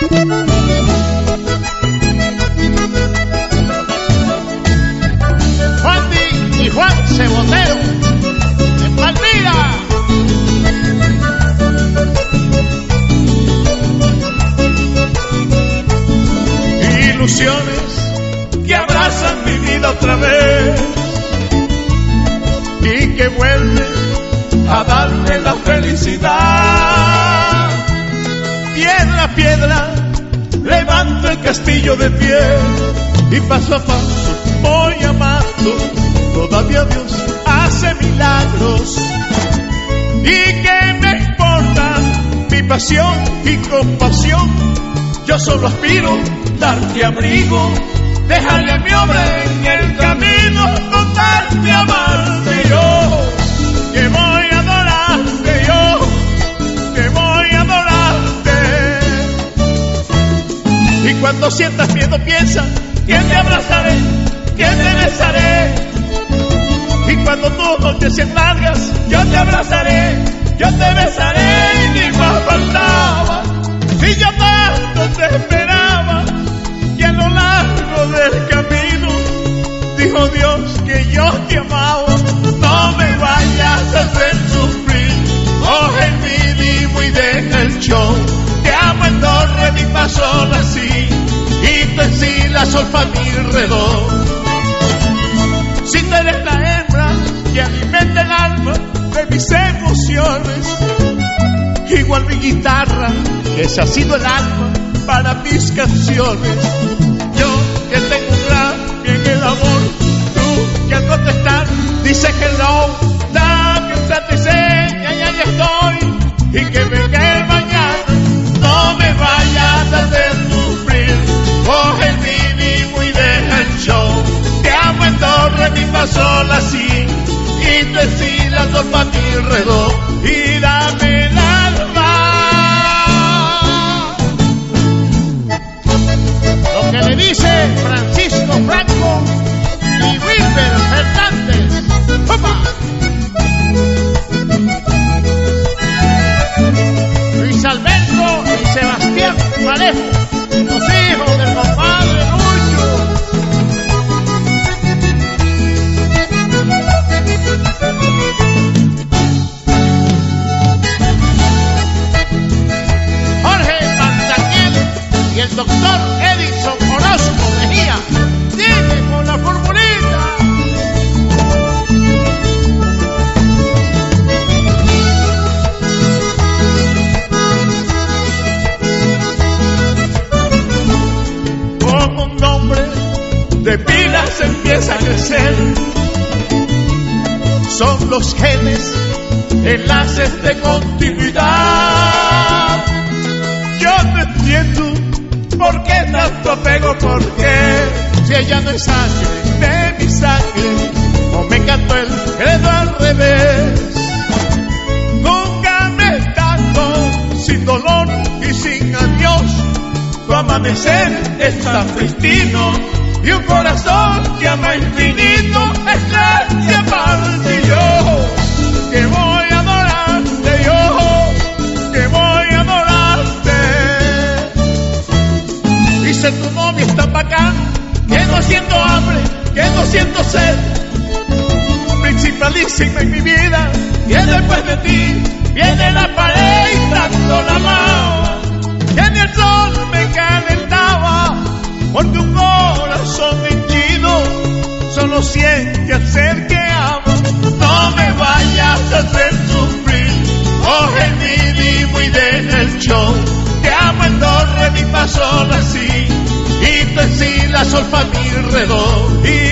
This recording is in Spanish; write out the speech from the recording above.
Juan y Juan Cebotero en Palmira. Ilusiones que abrazan mi vida otra vez y que vuelven a darme la felicidad. Piedra a piedra levanto el castillo de pie y paso a paso voy amando. Todavía Dios hace milagros y que me importa mi pasión y compasión. Yo solo aspiro darte abrigo, dejarle a mi hombre en el camino, contarte, amarte yo, que voy a adorarte yo, que voy a adorarte. Y cuando sientas miedo piensa que te abrazaré, que te besaré. Y cuando tus noches sean largas, yo te abrazaré, yo te besaré. Y ni más faltaba, y yo tanto te esperaba, y a lo largo del camino dijo Dios que yo te amaba. No me vayas a hacer sufrir, coge mi vivo y deja el show. Te amo en do, re, mi, fa, sol, la, si, y tú en si, la, sol, fa, mi, re, do. Si tú eres la hembra que alimenta el alma de mis emociones, igual mi guitarra, ese ha sido el alma para mis canciones. Yo que tengo un Grammy en el amor, tú que al contestar dices hello, da que usted te enseña y ahí estoy, y que venga el mañana, no me vayas a hacer sufrir, coge el mínimo y deja el show. Te amo en do, re, mi, fa, sol, la, si, y tú en si, la, sol, fa, mi, re, do, y dame el alma. Lo que le dice Francisco Franco y Wilber Fernández. ¡Opa! Luis Alberto y Sebastián Parejo, los hijos del compadre Lucho. Jorge Mandaquiel y el doctor Edison Orozco Mejía. Dime con la formulita. Como un hombre de pilas empieza a crecer, son los genes, enlaces de continuidad. Yo no entiendo por qué tanto apego, por qué, si ella no es sangre de mi sangre, o me cantó el credo al revés. Nunca me tanto sin dolor y sin adiós. Tu amanecer es tan pristino y un corazón que ama infinito es la que amarte yo, que voy a adorarte yo, que voy a adorarte. Y ser tu novia es tan bacán que no siento hambre, que no siento sed. Principalísima en mi vida, y después de ti viene la pared y tanto la amaba, que ni el sol me calentaba, porque un corazón henchido solo siente al ser que ama. No me vayas a hacer sufrir, coge mi vivo y deja el show. Te amo en do, re, mi, fa, sol, la, si, y tú en si, la, sol, fa, mi, re, do, y